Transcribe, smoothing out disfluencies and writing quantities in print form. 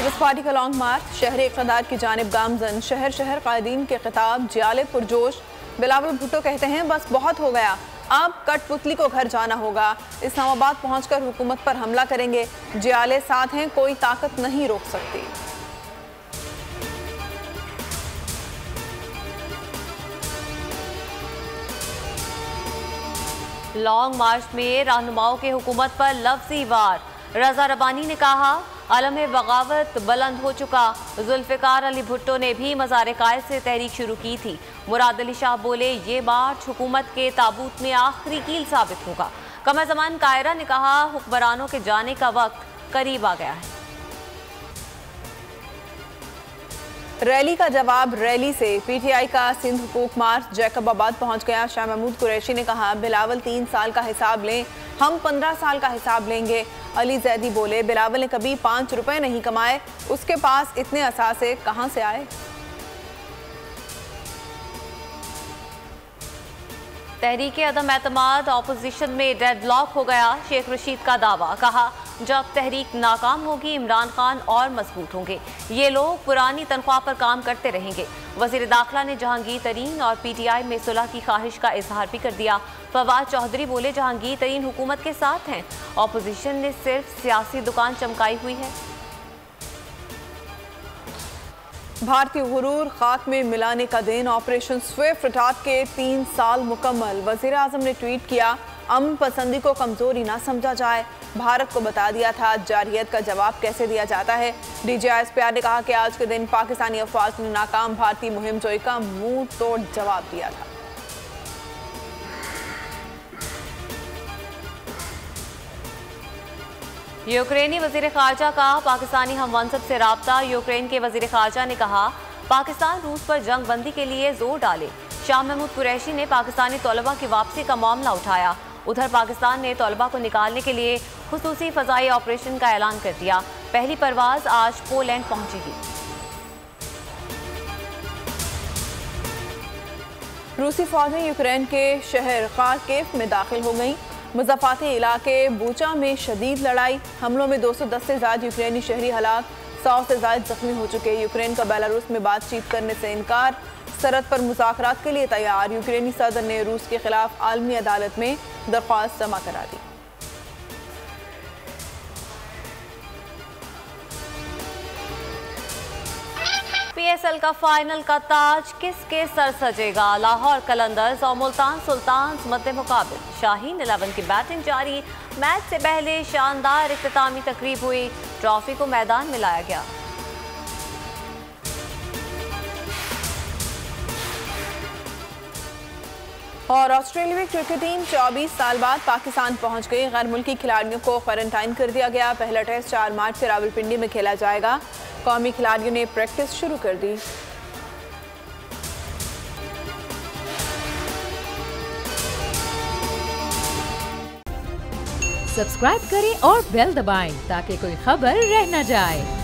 Peoples party का long march, शहरी इक़्तिदार की जानिब गामजन, शहर शहर कायदीन के खिताब, जियाले पुरजोश। बिलावल भुट्टो कहते हैं बस बहुत हो गया, अब कठपुतली को घर जाना होगा। इस्लामाबाद पहुंचकर हुकूमत पर हमला करेंगे। जियाले साथ हैं, कोई ताकत नहीं रोक सकती। लॉन्ग मार्च में रहनुमाओं के हुकूमत पर लफ्ज़ी वार। रजा रबानी ने कहा आलम बगावत बुलंद हो चुका। जुल्फ़िकार अली भुट्टो ने भी मज़ार कायद से तहरीक शुरू की थी। मुराद अली शाह बोले ये मार्च हुकूमत के ताबूत में आखिरी कील साबित होगा। कमर ज़मान कायरा ने कहा हुक्मरानों के जाने का वक्त करीब आ गया है। रैली का जवाब रैली से पीटीआई का सिंध हुकूक मार्च जैकबाबाद पहुंच गया। शाह महमूद कुरैशी ने कहा बिलावल 3 साल का हिसाब लें, हम 15 साल का हिसाब लेंगे। अली जैदी बोले बिलावल ने कभी 5 रुपए नहीं कमाए, उसके पास इतने असासे कहां से आए। तहरीक अदम एतमाद ऑपोजिशन में डेडलॉक हो गया। शेख रशीद का दावा, कहा जब तहरीक नाकाम होगी इमरान खान और मजबूत होंगे, ये लोग पुरानी तनख्वाह पर काम करते रहेंगे। वज़ीर दाखिला ने जहांगीर तरीन और पीटीआई में सुलह की ख्वाहिश का इजहार भी कर दिया। फवाद चौधरी बोले जहांगीर तरीन हुकूमत के साथ हैं, ऑपोजिशन ने सिर्फ सियासी दुकान चमकाई हुई है। भारतीय गुरूर खाक में मिलाने का दिन, ऑपरेशन स्विफ्ट अटैक के 3 साल मुकम्मल। वज़ीर आज़म ने ट्वीट किया अमन पसंदी को कमजोरी ना समझा जाए, भारत को बता दिया था जारियत का जवाब कैसे दिया जाता है। DGISPR ने कहा कि आज के दिन पाकिस्तानी अफवाज ने नाकाम भारतीय मुहिम जोई का मुंह तोड़ जवाब दिया था। यूक्रेनी वज़ीर ख़ारजा का पाकिस्तानी हममनसब से राब्ता। यूक्रेन के वज़ीर ख़ारजा ने कहा पाकिस्तान रूस पर जंग बंदी के लिए जोर डाले। शाह महमूद कुरैशी ने पाकिस्तानी तलबा की वापसी का मामला उठाया। उधर पाकिस्तान ने तलबा को निकालने के लिए खुसूसी फ़ज़ाई ऑपरेशन का ऐलान कर दिया। पहली परवाज़ आज पोलैंड पहुंचेगी। रूसी फौजें यूक्रेन के शहर खार्किव में दाखिल हो गईं। मुज़ाफ़ाती इलाके बूचा में शदीद लड़ाई, हमलों में 210 से ज़्यादा यूक्रेनी शहरी हलाक, 100 से ज़्यादा जख्मी हो चुके। यूक्रेन का बेलारूस में बातचीत करने से इनकार, सरहद पर मुज़ाकरात के लिए तैयार। यूक्रेनी सदर ने रूस के खिलाफ आलमी अदालत में दरख्वास्त जमा करा दी। PSL का फाइनल का ताज किसके सर सजेगा। लाहौर कलंदर्स और मुल्तान सुल्तान्स मध्य मुकाबिल। शाहीन 11 की बैटिंग जारी। मैच से पहले शानदार इख्तितामी तकरीब हुई, ट्रॉफी को मैदान में लाया गया। और ऑस्ट्रेलियाई क्रिकेट टीम 24 साल बाद पाकिस्तान पहुंच गई। गैर मुल्की खिलाड़ियों को क्वारंटाइन कर दिया गया। पहला टेस्ट 4 मार्च से रावलपिंडी में खेला जाएगा। कौमी खिलाड़ियों ने प्रैक्टिस शुरू कर दी। सब्सक्राइब करें और बेल दबाएं ताकि कोई खबर रह न जाए।